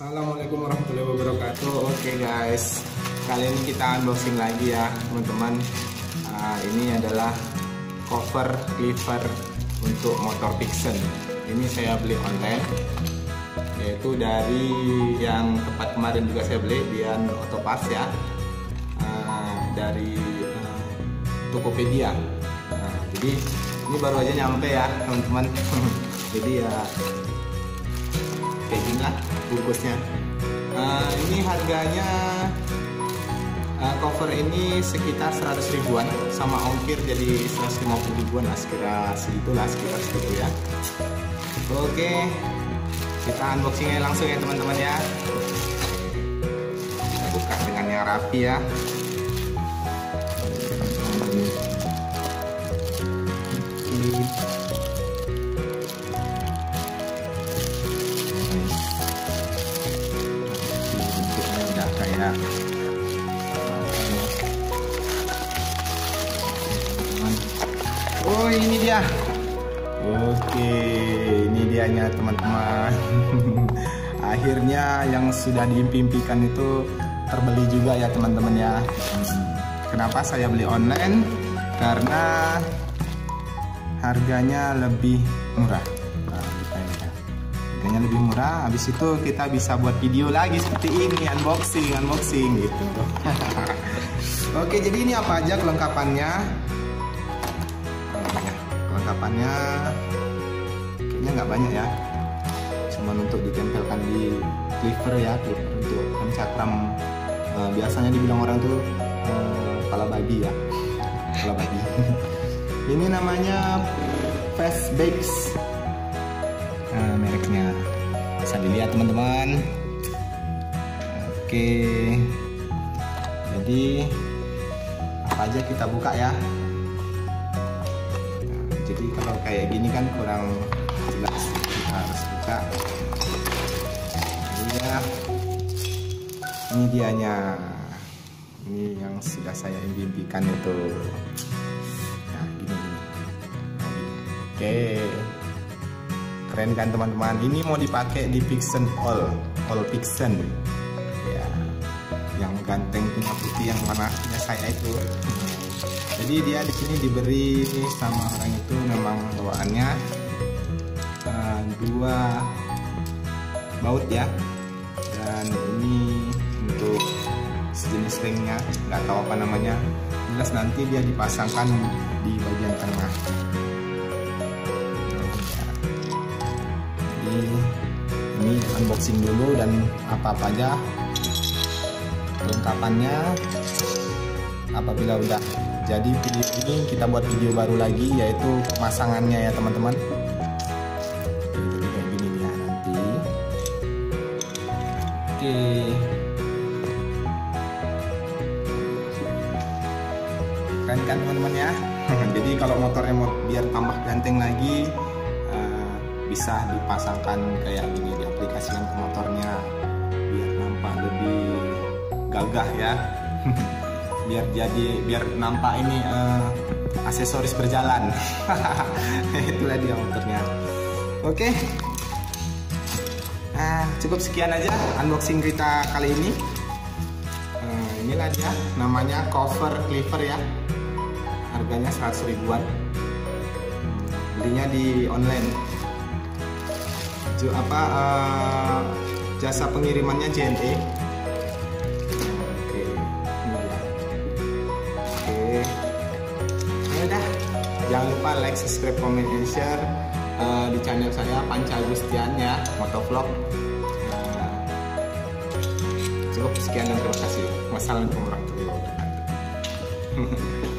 Assalamualaikum warahmatullahi wabarakatuh. Oke guys, kali ini kita unboxing lagi ya teman-teman. Ini adalah cover cleaver untuk motor Vixen. Ini saya beli online, yaitu dari yang tempat kemarin juga saya beli di Autoparts ya, dari Tokopedia. Jadi ini baru aja nyampe ya teman-teman. Jadi ya kayak gini lah bungkusnya. Ini harganya cover ini sekitar 100 ribuan sama ongkir jadi 150 ribuan lah, sekitar segitu ya. Oke, kita unboxingnya langsung ya teman-teman ya. Kita buka dengan yang rapi ya. Kayak oh ini dia. Oke, ini dianya teman-teman. Akhirnya yang sudah diimpikan itu terbeli juga ya teman-teman ya. Kenapa saya beli online? Karena harganya lebih murah. Harganya lebih murah, habis itu kita bisa buat video lagi seperti ini, unboxing gitu. Oke, jadi ini apa aja kelengkapannya? Kelengkapannya kayaknya nggak banyak ya, cuman untuk ditempelkan di cleaver ya, cleaver untuk pencakram. Biasanya dibilang orang tuh kepala babi ya, kepala babi. Ini namanya Fastbags. Mereknya bisa dilihat teman-teman. Oke, jadi apa aja kita buka ya. Jadi kalau kayak gini kan kurang jelas, kita harus buka. Jadi ya, ini dianya. Ini yang sudah saya impikan itu. Nah, gini. Oke. Keren kan teman-teman, ini mau dipakai di Vixen All Vixen ya, yang ganteng punya putih yang warna saya itu. Jadi dia di sini diberi sama orang itu memang bawaannya 2 baut ya, dan ini untuk sejenis ringnya, nggak tahu apa namanya, jelas nanti dia dipasangkan di bagian tengah. Ini unboxing dulu dan apa-apa aja kelengkapannya. Apabila udah jadi video ini, kita buat video baru lagi, yaitu pemasangannya ya teman-teman. Jadi kayak gini ya nanti. Oke. Keren kan teman-teman ya. Jadi kalau motornya mau biar tambah ganteng lagi, bisa dipasangkan kayak gini, diaplikasikan ke motornya biar nampak lebih gagah ya. biar nampak ini aksesoris berjalan. Itulah dia motornya. Oke, cukup sekian aja unboxing kita kali ini. Inilah dia, namanya cover cleaver ya, harganya 100 ribuan. Belinya di online. Jasa pengirimannya JNE. Oke, ini ya. Oke, ya udah, jangan lupa like, subscribe, comment, and share di channel saya Panca Agustian ya, motovlog. Cukup sekian dan terima kasih. Wassalamualaikum warahmatullahi wabarakatuh.